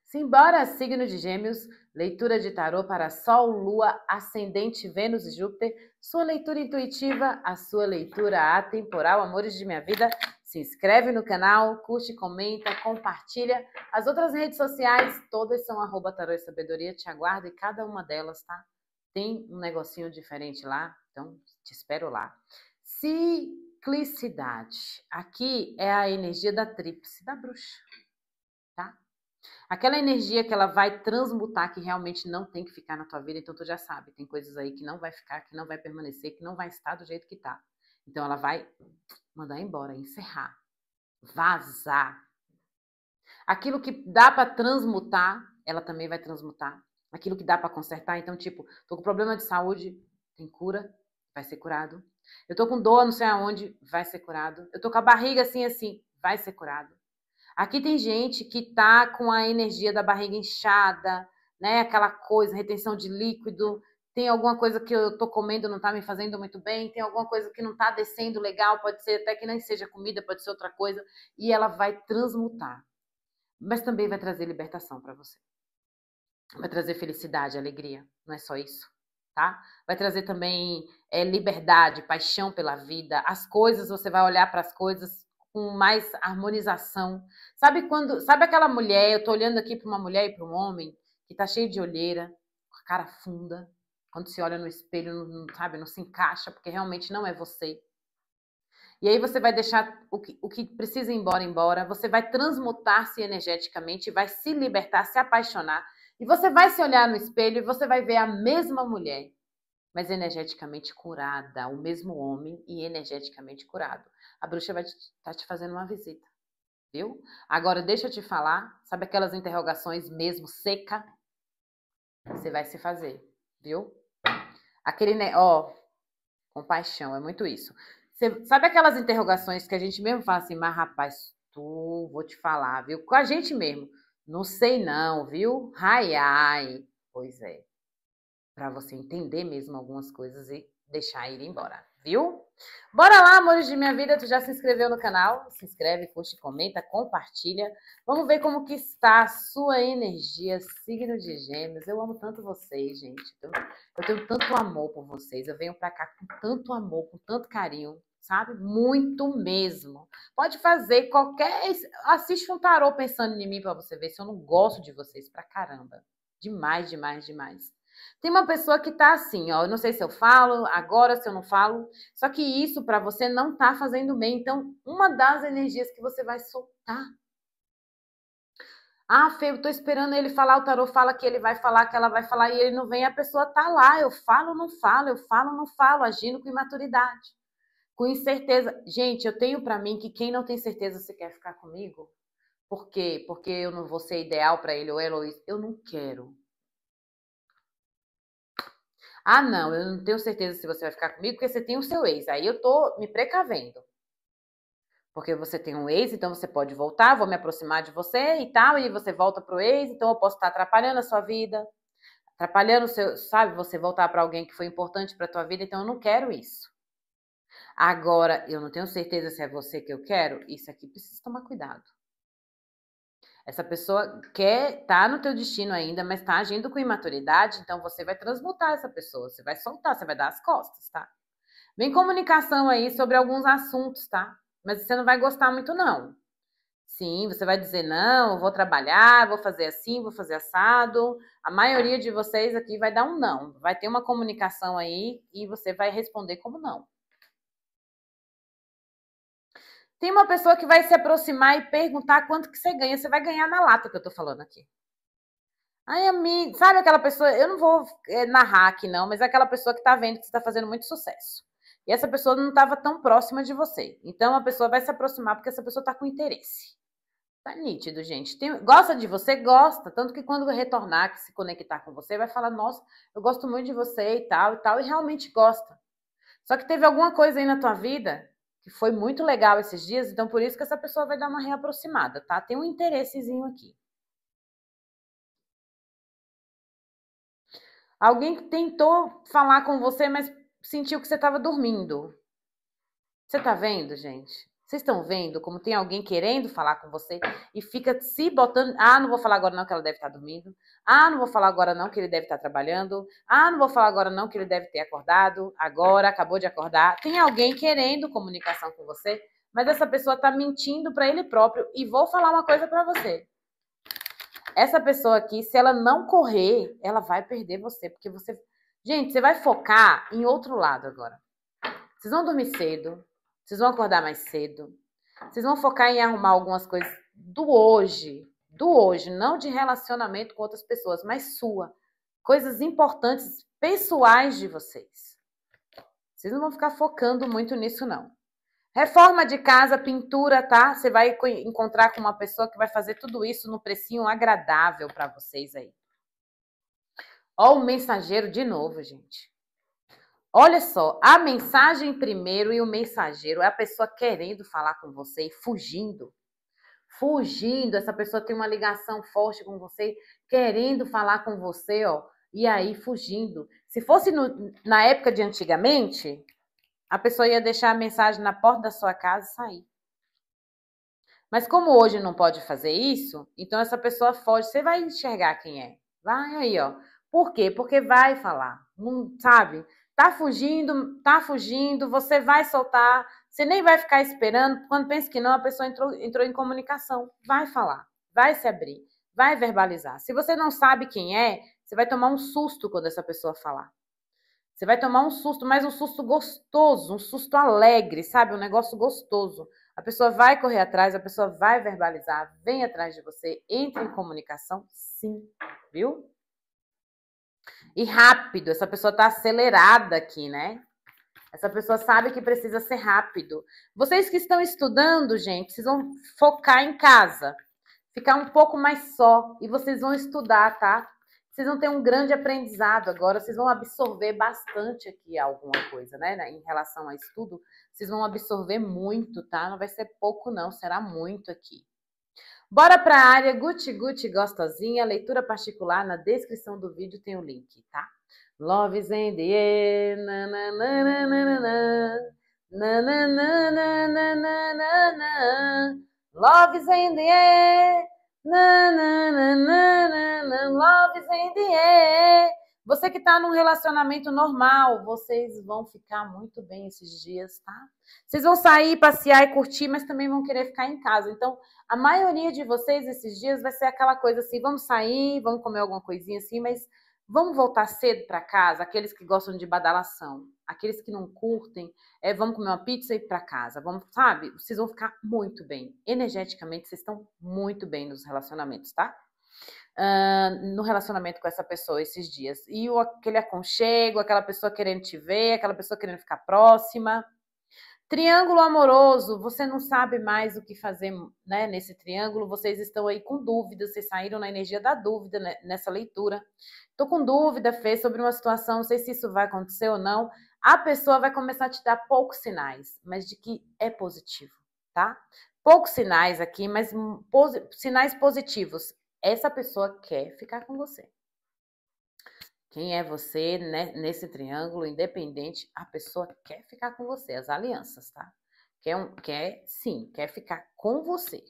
Simbora, signo de Gêmeos, leitura de tarô para Sol, Lua, Ascendente, Vênus e Júpiter, sua leitura intuitiva, a sua leitura atemporal, amores de minha vida. Se inscreve no canal, curte, comenta, compartilha. As outras redes sociais, todas são @tarô e sabedoria, te aguardo em cada uma delas, tá? Tem um negocinho diferente lá, então te espero lá. Ciclicidade, aqui é a energia da tríplice, da bruxa, tá? Aquela energia que ela vai transmutar, que realmente não tem que ficar na tua vida, então tu já sabe, tem coisas aí que não vai ficar, que não vai permanecer, que não vai estar do jeito que tá. Então ela vai mandar embora, encerrar, vazar. Aquilo que dá para transmutar, ela também vai transmutar. Aquilo que dá para consertar, então tipo, tô com problema de saúde, tem cura, vai ser curado. Eu tô com dor, não sei aonde, vai ser curado. Eu tô com a barriga assim, vai ser curado. Aqui tem gente que tá com a energia da barriga inchada, né? Aquela coisa, retenção de líquido. Tem alguma coisa que eu tô comendo não tá me fazendo muito bem. Tem alguma coisa que não tá descendo legal. Pode ser até que nem seja comida, pode ser outra coisa. E ela vai transmutar. Mas também vai trazer libertação para você. Vai trazer felicidade, alegria. Não é só isso, tá? Vai trazer também liberdade, paixão pela vida. As coisas, você vai olhar para as coisas com mais harmonização. Sabe aquela mulher, eu tô olhando aqui para uma mulher e para um homem que tá cheio de olheira, com a cara funda, quando se olha no espelho, sabe, não se encaixa, porque realmente não é você. E aí você vai deixar o que precisa ir embora, você vai transmutar-se energeticamente, vai se libertar, se apaixonar, e você vai se olhar no espelho e você vai ver a mesma mulher, mas energeticamente curada, o mesmo homem e energeticamente curado. A bruxa vai estar te fazendo uma visita, viu? Agora, deixa eu te falar, sabe aquelas interrogações mesmo seca? Você vai se fazer, viu? Aquele, compaixão, é muito isso. Você, sabe aquelas interrogações que a gente mesmo fala assim, mas rapaz, vou te falar, viu? Com a gente mesmo. Não sei não, viu? Ai, ai. Pois é. Para você entender mesmo algumas coisas e deixar ir embora, viu? Bora lá, amores de minha vida, tu já se inscreveu no canal? Se inscreve, curte, comenta, compartilha. Vamos ver como que está a sua energia, signo de Gêmeos. Eu amo tanto vocês, gente. Eu tenho tanto amor por vocês. Eu venho pra cá com tanto amor, com tanto carinho, sabe? Muito mesmo. Pode fazer qualquer... Assiste um tarô pensando em mim pra você ver se eu não gosto de vocês pra caramba. Demais, demais, demais. Tem uma pessoa que tá assim, ó, eu não sei se eu falo agora, se eu não falo, só que isso para você não tá fazendo bem. Então, uma das energias que você vai soltar. Ah, Fê, eu tô esperando ele falar, o tarô fala que ele vai falar, que ela vai falar, e ele não vem, a pessoa tá lá, eu falo, não falo, eu falo, não falo, agindo com imaturidade, com incerteza. Gente, eu tenho para mim que quem não tem certeza se quer ficar comigo, por quê? Porque eu não vou ser ideal para ele ou Heloísa, eu não quero. Ah, não, eu não tenho certeza se você vai ficar comigo, porque você tem o seu ex. Aí eu tô me precavendo. Porque você tem um ex, então você pode voltar, vou me aproximar de você e tal, e você volta pro ex, então eu posso estar atrapalhando a sua vida, atrapalhando o seu, sabe, você voltar para alguém que foi importante para tua vida, então eu não quero isso. Agora, eu não tenho certeza se é você que eu quero, isso aqui precisa tomar cuidado. Essa pessoa quer tá no teu destino ainda, mas tá agindo com imaturidade, então você vai transmutar essa pessoa, você vai soltar, você vai dar as costas, tá? Vem comunicação aí sobre alguns assuntos, tá? Mas você não vai gostar muito, não. Sim, você vai dizer, não, eu vou trabalhar, vou fazer assim, vou fazer assado. A maioria de vocês aqui vai dar um não. Vai ter uma comunicação aí e você vai responder como não. Tem uma pessoa que vai se aproximar e perguntar quanto que você ganha. Você vai ganhar na lata que eu tô falando aqui. Ai, amiga, sabe aquela pessoa, eu não vou narrar aqui não, mas é aquela pessoa que tá vendo que você tá fazendo muito sucesso. E essa pessoa não estava tão próxima de você. Então a pessoa vai se aproximar porque essa pessoa tá com interesse. Tá nítido, gente. Gosta de você? Gosta. Tanto que quando retornar, que se conectar com você, vai falar, nossa, eu gosto muito de você e tal, e realmente gosta. Só que teve alguma coisa aí na tua vida que foi muito legal esses dias, então por isso que essa pessoa vai dar uma reaproximada, tá? Tem um interessezinho aqui. Alguém que tentou falar com você, mas sentiu que você estava dormindo. Você tá vendo, gente? Vocês estão vendo como tem alguém querendo falar com você e fica se botando... Ah, não vou falar agora não que ela deve estar dormindo. Ah, não vou falar agora não que ele deve estar trabalhando. Ah, não vou falar agora não que ele deve ter acordado. Agora, acabou de acordar. Tem alguém querendo comunicação com você, mas essa pessoa está mentindo para ele próprio. E vou falar uma coisa para você. Essa pessoa aqui, se ela não correr, ela vai perder você. Porque você... Gente, você vai focar em outro lado agora. Vocês vão dormir cedo. Vocês vão acordar mais cedo. Vocês vão focar em arrumar algumas coisas do hoje, não de relacionamento com outras pessoas, mas sua. Coisas importantes, pessoais de vocês. Vocês não vão ficar focando muito nisso, não. Reforma de casa, pintura, tá? Você vai encontrar com uma pessoa que vai fazer tudo isso no precinho agradável para vocês aí. Ó, o mensageiro de novo, gente. Olha só, a mensagem primeiro e o mensageiro é a pessoa querendo falar com você e fugindo. Fugindo, essa pessoa tem uma ligação forte com você, querendo falar com você, ó, e aí fugindo. Se fosse na época de antigamente, a pessoa ia deixar a mensagem na porta da sua casa e sair. Mas como hoje não pode fazer isso, então essa pessoa foge. Você vai enxergar quem é. Vai aí, ó. Por quê? Porque vai falar. Não sabe? Tá fugindo, você vai soltar, você nem vai ficar esperando. Quando pensa que não, a pessoa entrou em comunicação. Vai falar, vai se abrir, vai verbalizar. Se você não sabe quem é, você vai tomar um susto quando essa pessoa falar. Você vai tomar um susto, mas um susto gostoso, um susto alegre, sabe? Um negócio gostoso. A pessoa vai correr atrás, a pessoa vai verbalizar, vem atrás de você, entra em comunicação, sim, viu? E rápido, essa pessoa tá acelerada aqui, né? Essa pessoa sabe que precisa ser rápido. Vocês que estão estudando, gente, vocês vão focar em casa. Ficar um pouco mais só. E vocês vão estudar, tá? Vocês vão ter um grande aprendizado agora. Vocês vão absorver bastante aqui alguma coisa, né? Em relação a estudo, vocês vão absorver muito, tá? Não vai ser pouco, não. Será muito aqui. Bora para a área Gucci Gucci gostosinha, leitura particular, na descrição do vídeo tem o link, tá? Love is in the air, na na na na na na na na na na na na. Love is in the air, na na na na na, love is in the air. Você que tá num relacionamento normal, vocês vão ficar muito bem esses dias, tá? Vocês vão sair, passear e curtir, mas também vão querer ficar em casa. Então, a maioria de vocês esses dias vai ser aquela coisa assim, vamos sair, vamos comer alguma coisinha assim, mas vamos voltar cedo para casa, aqueles que gostam de badalação, aqueles que não curtem, vamos comer uma pizza e ir para casa, vamos, sabe? Vocês vão ficar muito bem. Energeticamente, vocês estão muito bem nos relacionamentos, tá? No relacionamento com essa pessoa esses dias. E aquele aconchego, aquela pessoa querendo te ver, aquela pessoa querendo ficar próxima. Triângulo amoroso, você não sabe mais o que fazer, né, nesse triângulo, vocês estão aí com dúvidas, vocês saíram na energia da dúvida, né, nessa leitura. Tô com dúvida, Fê, sobre uma situação, não sei se isso vai acontecer ou não. A pessoa vai começar a te dar poucos sinais, mas de que é positivo, tá? Poucos sinais aqui, mas sinais positivos. Essa pessoa quer ficar com você. Quem é você, né, nesse triângulo, independente, a pessoa quer ficar com você, as alianças, tá? Quer ficar com você.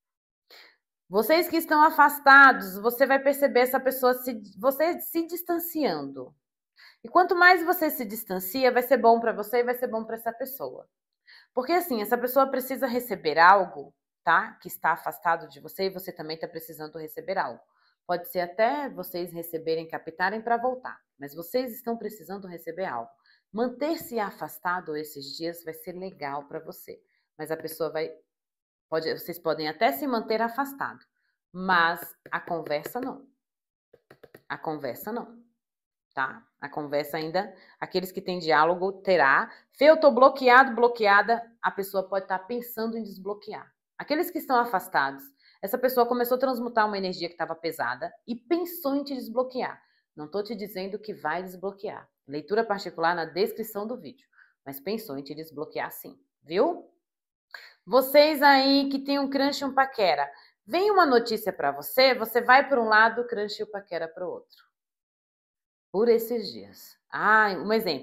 Vocês que estão afastados, você vai perceber essa pessoa você se distanciando. E quanto mais você se distancia, vai ser bom para você e vai ser bom para essa pessoa. Porque assim, essa pessoa precisa receber algo, tá? Que está afastado de você e você também está precisando receber algo. Pode ser até vocês receberem, captarem para voltar, mas vocês estão precisando receber algo. Manter-se afastado esses dias vai ser legal para você, mas a pessoa vocês podem até se manter afastado, mas a conversa não. A conversa não, tá? A conversa ainda, aqueles que têm diálogo terá. Fê, eu tô bloqueado, bloqueada, a pessoa pode estar pensando em desbloquear. Aqueles que estão afastados, essa pessoa começou a transmutar uma energia que estava pesada e pensou em te desbloquear. Não estou te dizendo que vai desbloquear. Leitura particular na descrição do vídeo. Mas pensou em te desbloquear sim, viu? Vocês aí que tem um crush e um paquera, vem uma notícia para você, você vai para um lado, o crush e o paquera para o outro. Por esses dias. Um exemplo.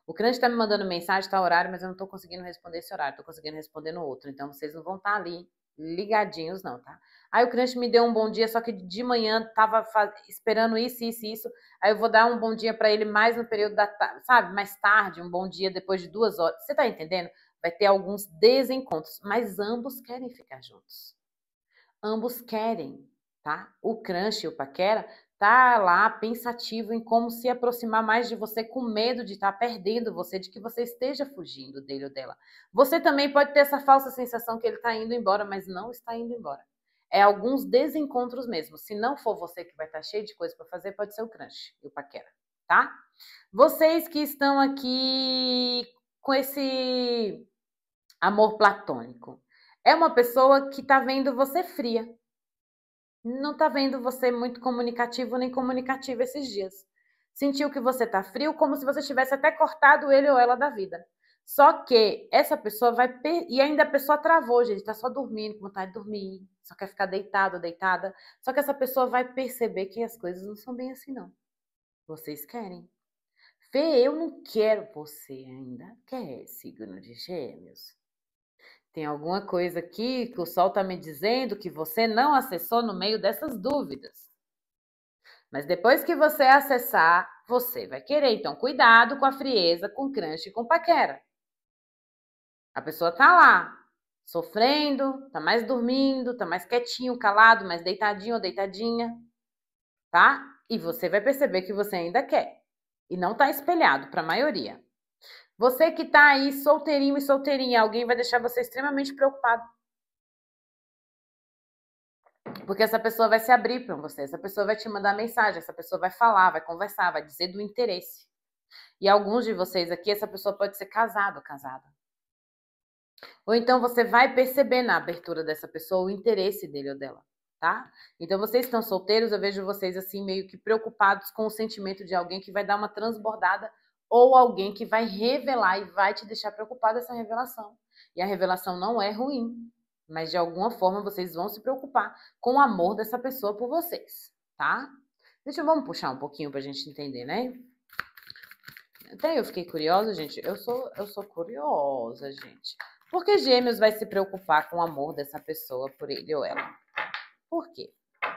O crunch tá me mandando mensagem, tá horário, mas eu não tô conseguindo responder esse horário, tô conseguindo responder no outro. Então, vocês não vão estar ali ligadinhos, não, tá? Aí o crunch me deu um bom dia, só que de manhã tava esperando isso, isso, isso. Aí eu vou dar um bom dia para ele mais no período da tarde, sabe? Mais tarde, um bom dia depois de 2 horas. Você tá entendendo? Vai ter alguns desencontros, mas ambos querem ficar juntos. Ambos querem, tá? O crunch e o paquera tá lá pensativo em como se aproximar mais de você, com medo de estar perdendo você, de que você esteja fugindo dele ou dela. Você também pode ter essa falsa sensação que ele está indo embora, mas não está indo embora. É alguns desencontros mesmo. Se não for você que vai estar cheio de coisa para fazer, pode ser o crunch e o paquera, tá? Vocês que estão aqui com esse amor platônico, é uma pessoa que está vendo você fria. Não está vendo você muito comunicativo nem comunicativa esses dias. Sentiu que você está frio, como se você tivesse até cortado ele ou ela da vida. Só que essa pessoa vai... E ainda a pessoa travou, gente. Está só dormindo, com vontade de dormir. Só quer ficar deitado ou deitada. Só que essa pessoa vai perceber que as coisas não são bem assim, não. Vocês querem. Fê, eu não quero. Você ainda quer, signo de Gêmeos. Tem alguma coisa aqui que o Sol está me dizendo que você não acessou no meio dessas dúvidas. Mas depois que você acessar, você vai querer. Então, cuidado com a frieza, com o crunch e com paquera. A pessoa tá lá, sofrendo, tá mais dormindo, tá mais quietinho, calado, mais deitadinho ou deitadinha, tá? E você vai perceber que você ainda quer. E não tá espelhado para a maioria. Você que tá aí solteirinho e solteirinha, alguém vai deixar você extremamente preocupado. Porque essa pessoa vai se abrir para você, essa pessoa vai te mandar mensagem, essa pessoa vai falar, vai conversar, vai dizer do interesse. E alguns de vocês aqui, essa pessoa pode ser casado ou casada. Ou então você vai perceber na abertura dessa pessoa o interesse dele ou dela, tá? Então vocês estão solteiros, eu vejo vocês assim meio que preocupados com o sentimento de alguém que vai dar uma transbordada ou alguém que vai revelar e vai te deixar preocupado essa revelação. E a revelação não é ruim, mas de alguma forma vocês vão se preocupar com o amor dessa pessoa por vocês, tá? Vamos puxar um pouquinho pra gente entender, né? Até eu fiquei curiosa, gente. Eu sou curiosa, gente. Por que Gêmeos vai se preocupar com o amor dessa pessoa por ele ou ela? Por quê?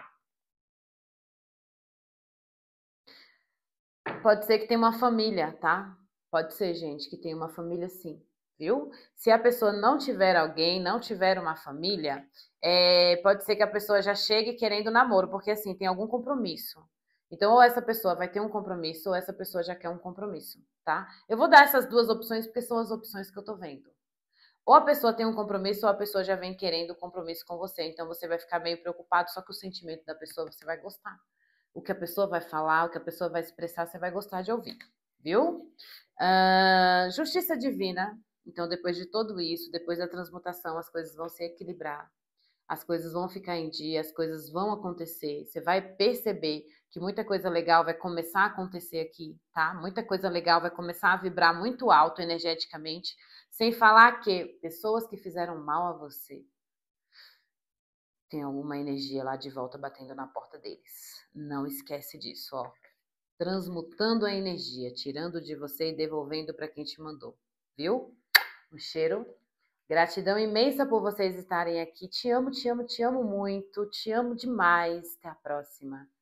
Pode ser que tenha uma família, tá? Pode ser, gente, que tenha uma família sim, viu? Se a pessoa não tiver alguém, não tiver uma família, pode ser que a pessoa já chegue querendo namoro, porque assim, tem algum compromisso. Então, ou essa pessoa vai ter um compromisso, ou essa pessoa já quer um compromisso, tá? Eu vou dar essas duas opções porque são as opções que eu tô vendo. Ou a pessoa tem um compromisso, ou a pessoa já vem querendo compromisso com você. Então, você vai ficar meio preocupado, só que o sentimento da pessoa você vai gostar. O que a pessoa vai falar, o que a pessoa vai expressar, você vai gostar de ouvir, viu? Justiça divina. Então, depois de tudo isso, depois da transmutação, as coisas vão se equilibrar. As coisas vão ficar em dia, as coisas vão acontecer. Você vai perceber que muita coisa legal vai começar a acontecer aqui, tá? Muita coisa legal vai começar a vibrar muito alto energeticamente, sem falar que pessoas que fizeram mal a você tem alguma energia lá de volta batendo na porta deles. Não esquece disso, ó. Transmutando a energia, tirando de você e devolvendo para quem te mandou, viu? Um cheiro. Gratidão imensa por vocês estarem aqui. Te amo, te amo, te amo muito. Te amo demais. Até a próxima.